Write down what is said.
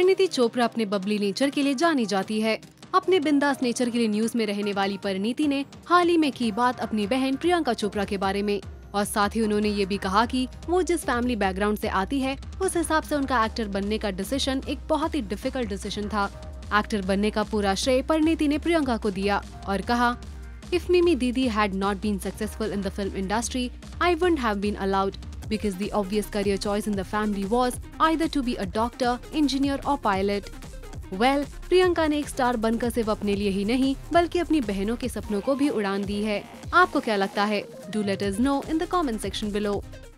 परिणीति चोपड़ा अपने बबली नेचर के लिए जानी जाती है। अपने बिंदास नेचर के लिए न्यूज में रहने वाली परिणीति ने हाल ही में की बात अपनी बहन प्रियंका चोपड़ा के बारे में, और साथ ही उन्होंने ये भी कहा कि वो जिस फैमिली बैकग्राउंड से आती है उस हिसाब से उनका एक्टर बनने का डिसीजन एक बहुत ही डिफिकल्ट डिसीजन था। एक्टर बनने का पूरा श्रेय परिणीति ने प्रियंका को दिया और कहा, If Mimi Didi had not been successful in the film industry, I wouldn't have been allowed because the obvious career choice in the family was either to be a doctor, engineer or pilot. Well, Priyanka ने एक star बनकर सिर्फ अपने लिए ही नहीं बल्कि अपनी बहनों के सपनों को भी उड़ान दी है। आपको क्या लगता है? Do let us know in the comment section below.